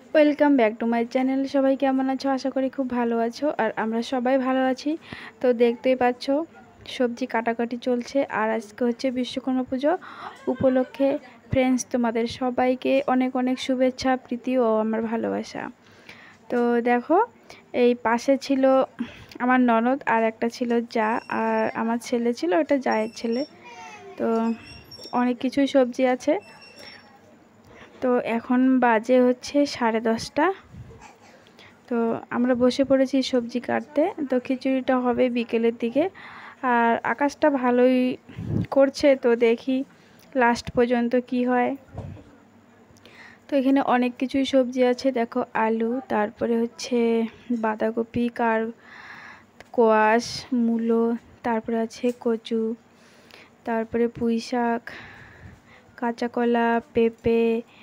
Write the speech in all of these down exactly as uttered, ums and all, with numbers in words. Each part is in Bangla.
Welcome back to my channel. সবাই কেমন আছো? আশা করি খুব ভালো আছো, আর আমরা সবাই ভালো আছি। তো দেখতেই পাচ্ছ সবজি কাটাকাটি চলছে, আর আজকে হচ্ছে বিশ্বকর্মা পুজো উপলক্ষে ফ্রেন্ডস তোমাদের সবাইকে অনেক অনেক শুভেচ্ছা, প্রীতি ও আমার ভালোবাসা। তো দেখো, এই পাশে ছিল আমার ননদ, আর একটা ছিল যা, আর আমার ছেলে ছিল, ওটা জায়ের ছেলে। তো অনেক কিছুই সবজি আছে। তো এখন বাজে হচ্ছে সাড়ে দশটা। তো আমরা বসে পড়েছি সবজি কাটতে। তো খিচুড়িটা হবে বিকেলের দিকে, আর আকাশটা ভালোই করছে, তো দেখি লাস্ট পর্যন্ত কি হয়। তো এখানে অনেক কিছুই সবজি আছে, দেখো আলু, তারপরে হচ্ছে বাঁধাকপি, কার কোয়াশ, মূলো, তারপরে আছে কচু, তারপরে পুঁই শাক, কাঁচা কলা, পেঁপে,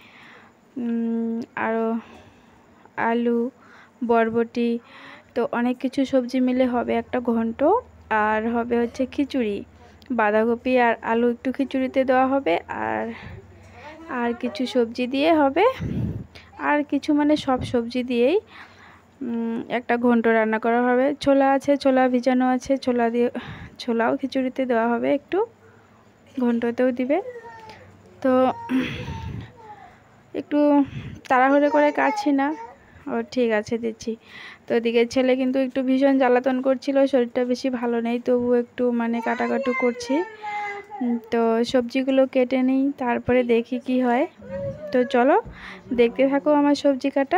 আরও আলু, বরবটি। তো অনেক কিছু সবজি মিলে হবে একটা ঘন্ট, আর হবে হচ্ছে খিচুড়ি। বাঁধাকপি আর আলু একটু খিচুড়িতে দেওয়া হবে, আর আর কিছু সবজি দিয়ে হবে, আর কিছু মানে সব সবজি দিয়েই একটা ঘন্ট রান্না করা হবে। ছোলা আছে, ছোলা ভিজানো আছে, ছোলা দিয়ে ছোলাও খিচুড়িতে দেওয়া হবে, একটু ঘন্টতেও দিবে। তো একটু তাড়াহুড়ো করে কাটছি না। ও ঠিক আছে, দিচ্ছি। তো এদিকে ছেলে কিন্তু একটু ভীষণ জ্বালাতন করছিল, শরীরটা বেশি ভালো নেই, তবু একটু মানে কাটাকাটু করছি। তো সবজিগুলো কেটে নিই, তারপরে দেখি কি হয়। তো চলো দেখতে থাকো আমার সবজি কাটা।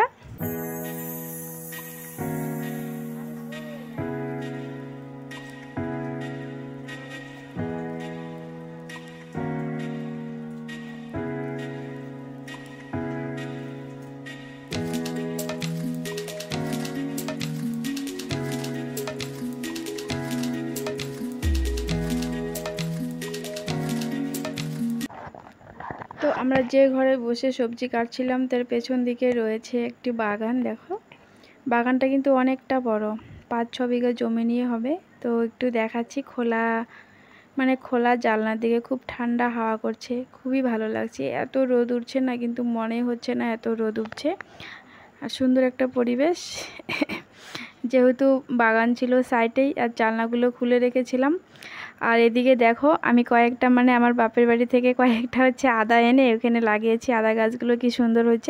তো আমরা যে ঘরে বসে সবজি কাটছিলাম তার পেছন দিকে রয়েছে একটি বাগান। দেখো বাগানটা কিন্তু অনেকটা বড়, পাঁচ ছ বিঘা জমি নিয়ে হবে। তো একটু দেখাচ্ছি, খোলা মানে খোলা জানলার দিকে খুব ঠান্ডা হাওয়া করছে, খুবই ভালো লাগছে। এত রোদ উঠছে না, কিন্তু মনে হচ্ছে না এত রোদ উঠছে, আর সুন্দর একটা পরিবেশ। যেহেতু বাগান ছিল সাইডেই, আর জানলাগুলো খুলে রেখেছিলাম। আর এদিকে দেখো আমি কয়েকটা মানে আমার বাপের বাড়ি থেকে কয়েকটা হচ্ছে আদা এনে ওখানে লাগিয়েছি। আদা গাছগুলো কি সুন্দর হয়েছে,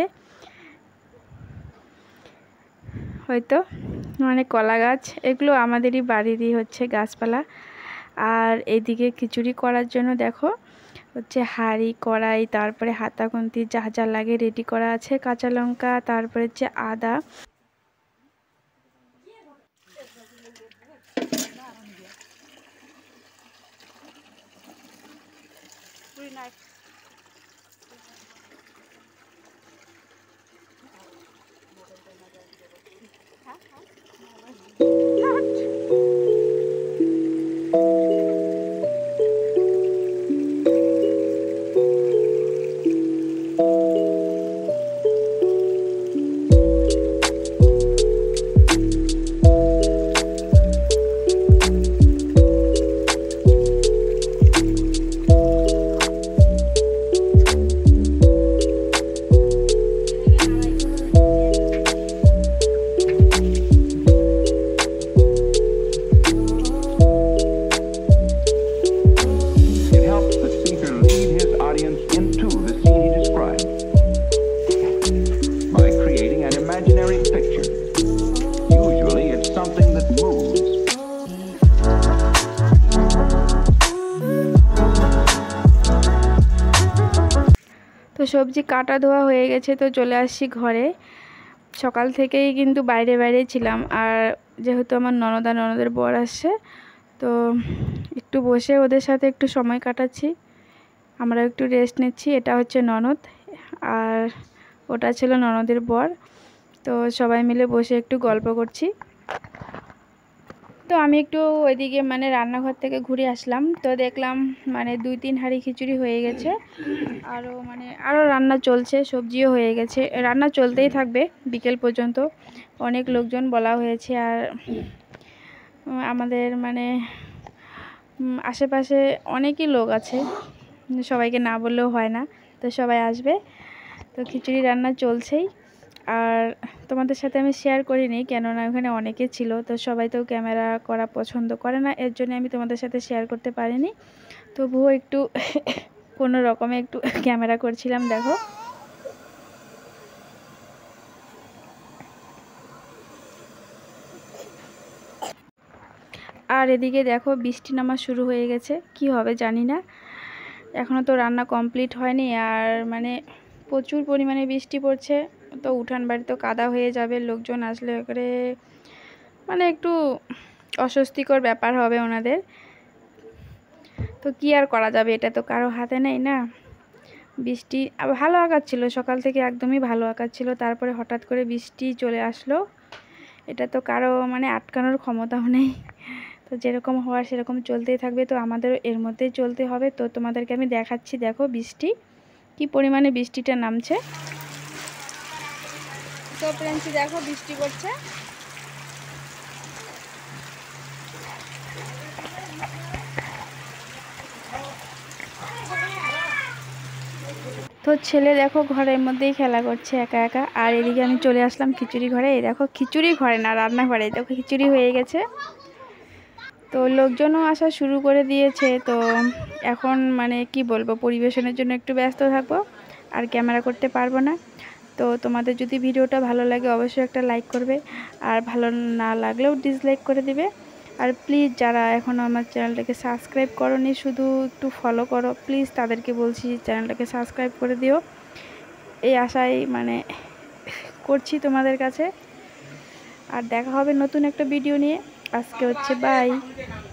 হয়তো মানে কলা গাছ, এগুলো আমাদেরই বাড়িরই হচ্ছে গাছপালা। আর এইদিকে খিচুড়ি করার জন্য দেখো হচ্ছে হাঁড়ি, কড়াই, তারপরে হাতা খুন্তি যা যা লাগে রেডি করা আছে, কাঁচা লঙ্কা, তারপরে হচ্ছে আদা। তো সবজি কাটা ধোয়া হয়ে গেছে, তো চলে আসছি ঘরে। সকাল থেকেই কিন্তু বাইরে বাইরে ছিলাম, আর যেহেতু আমার ননদা ননদের বর আসছে, তো একটু বসে ওদের সাথে একটু সময় কাটাচ্ছি, আমরা একটু রেস্ট নিচ্ছি। এটা হচ্ছে ননদ, আর ওটা ছিল ননদের বর। তো সবাই মিলে বসে একটু গল্প করছি। তো আমি একটু ওইদিকে মানে রান্নাঘর থেকে ঘুরে আসলাম, তো দেখলাম মানে দুই তিন হাঁড়ি খিচুড়ি হয়ে গেছে, আরও মানে আরও রান্না চলছে, সবজিও হয়ে গেছে, রান্না চলতেই থাকবে বিকেল পর্যন্ত। অনেক লোকজন বলা হয়েছে, আর আমাদের মানে আশেপাশে অনেকই লোক আছে, সবাইকে না বললেও হয় না, তো সবাই আসবে। তো খিচুড়ি রান্না চলছেই, আর তোমাদের সাথে আমি শেয়ার করিনি, কেননা ওখানে অনেকে ছিল, তো সবাই তো ক্যামেরা করা পছন্দ করে না, এর জন্য আমি তোমাদের সাথে শেয়ার করতে পারিনি। তবুও একটু কোনো রকমে একটু ক্যামেরা করছিলাম। দেখো আর এদিকে দেখো বৃষ্টি নামা শুরু হয়ে গেছে, কি হবে জানি না, এখনও তো রান্না কমপ্লিট হয়নি। আর মানে প্রচুর পরিমাণে বৃষ্টি পড়ছে, তো উঠান বাড়ি তো কাদা হয়ে যাবে, লোকজন আসলে করে মানে একটু অস্বস্তিকর ব্যাপার হবে ওনাদের। তো কি আর করা যাবে, এটা তো কারো হাতে নেই না। বৃষ্টি ভালো আঁকাচ্ছিল, সকাল থেকে একদমই ভালো আঁকাচ্ছিল, তারপরে হঠাৎ করে বৃষ্টি চলে আসলো, এটা তো কারো মানে আটকানোর ক্ষমতাও নেই। তো যেরকম হওয়ার সেরকম চলতেই থাকবে, তো আমাদের এর মধ্যেই চলতে হবে। তো তোমাদেরকে আমি দেখাচ্ছি, দেখো বৃষ্টি কি পরিমাণে বৃষ্টিটা নামছে। তো ফ্রেন্ডস দেখো বৃষ্টি পড়ছে। তো ছেলে দেখো ঘরের মধ্যেই খেলা করছে একা একা, আর এদিকে আমি চলে আসলাম খিচুড়ি ঘরে। এই দেখো খিচুড়ি ঘরে না, রান্নাঘরে, দেখো খিচুড়ি হয়ে গেছে। তো লোকজনও আসা শুরু করে দিয়েছে, তো এখন মানে কি বলবো, পরিবেশনের জন্য একটু ব্যস্ত থাকবো, আর ক্যামেরা করতে পারবো না। তো তোমাদের যদি ভিডিওটা ভালো লাগে অবশ্যই একটা লাইক করবে, আর ভালো না লাগলেও ডিসলাইক করে দিবে। আর প্লিজ যারা এখনও আমার চ্যানেলটাকে সাবস্ক্রাইব করোনি, শুধু একটু ফলো করো প্লিজ, তাদেরকে বলছি চ্যানেলটাকে সাবস্ক্রাইব করে দিও, এই আশাই মানে করছি তোমাদের কাছে। আর দেখা হবে নতুন একটা ভিডিও নিয়ে, আজকে হচ্ছে বাই।